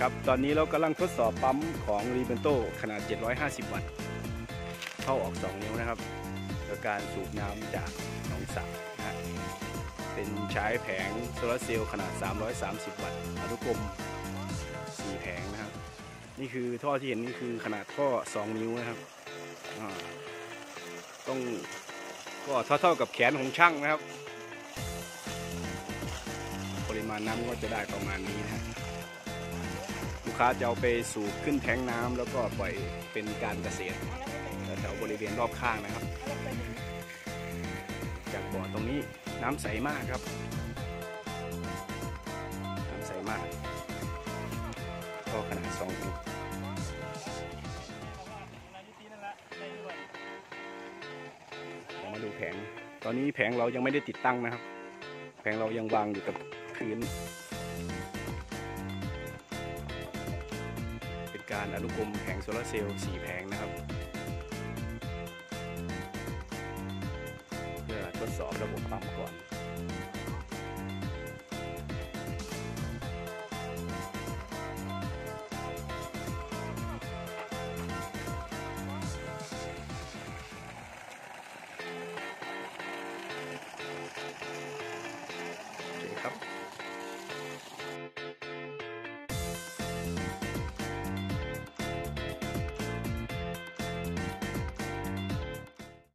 ครับตอนนี้เรากำลังทดสอบปั๊มของรีเบนโตขนาด750 วัตต์เข้าออก2 นิ้วนะครับโดยการสูบน้ำจากหนองสระนะฮะเป็นใช้แผงโซลาร์เซลล์ขนาด330 วัตต์อนุกรม4 แผงนะครับนี่คือท่อที่เห็นนี่คือขนาดท่อ2 นิ้วนะครับต้องก็เท่ากับแขนของช่างนะครับปริมาณน้ำก็จะได้ประมาณนี้นะลูกค้าจะเอาไปสูบขึ้นแทงน้ำแล้วก็ปล่อยเป็นการเกษตรแถวบริเวณรอบข้างนะครับจากบ่อตรงนี้น้ำใสมากครับน้ำใสมากก็ขนาด2 นิ้วมาดูแผงตอนนี้แผงเรายังไม่ได้ติดตั้งนะครับแผงเรายังวางอยู่กับพื้นเป็นการอนุกรมแผงโซลาร์เซลล์4 แผงนะครับเพื่อทดสอบระบบปั๊มก่อน